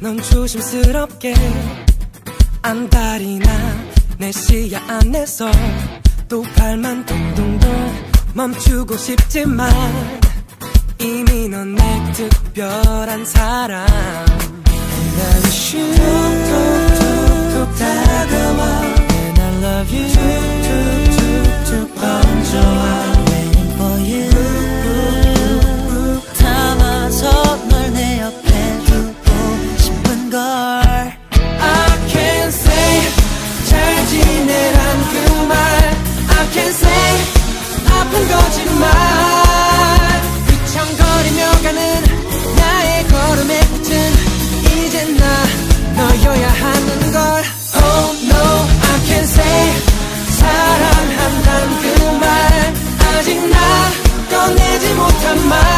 넌 조심스럽게 안달이 나 내 시야 안에서 또 발만 동동동 멈추고 싶지만 이미 넌 내 특별한 사람. And I wish you 툭툭툭툭 다가와 And I love you 툭툭툭툭 번져와 Waiting for you 담아서 널 내 옆에 두고 싶은 걸 I can't say 잘 지내란 그 말 I can't say 아픈 거짓말 휘청거리며 가는 나의 걸음의 끝은 이제 나 너여야 하는 걸 Oh no I can't say 사랑한단 그 말 아직 나 꺼내지 못한 말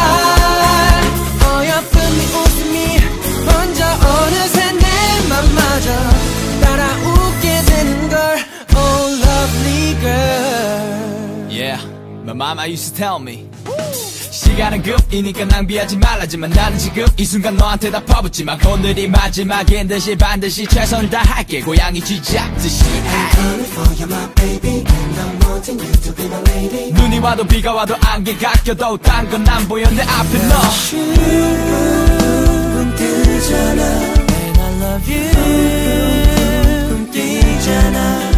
어여쁜 네 웃음이 번져 어느새 내 맘마저 따라 웃게 되는 걸 Oh lovely girl Yeah, my mama used to tell me 시간은 급이니까 낭비하지 말라지만 나는 지금 이 순간 너한테 다 퍼붓지만 오늘이 마지막인 듯이 반드시 최선을 다할게 고양이 쥐잡듯이 I'm coming for you my baby And I'm wanting you to be my lady 눈이 와도 비가 와도 안개가 껴도 딴 건 안 보여 내 앞에 너 꿈 뜨잖아 And I love you 꿈 뛰잖아